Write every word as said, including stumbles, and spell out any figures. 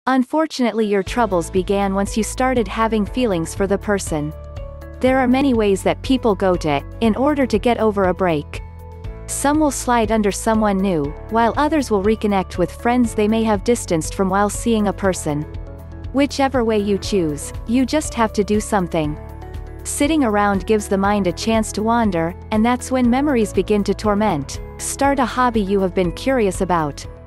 Unfortunately, your troubles began once you started having feelings for the person. There are many ways that people go to, in order to get over a break. Some will slide under someone new, while others will reconnect with friends they may have distanced from while seeing a person. Whichever way you choose, you just have to do something. Sitting around gives the mind a chance to wander, and that's when memories begin to torment. Start a hobby you have been curious about.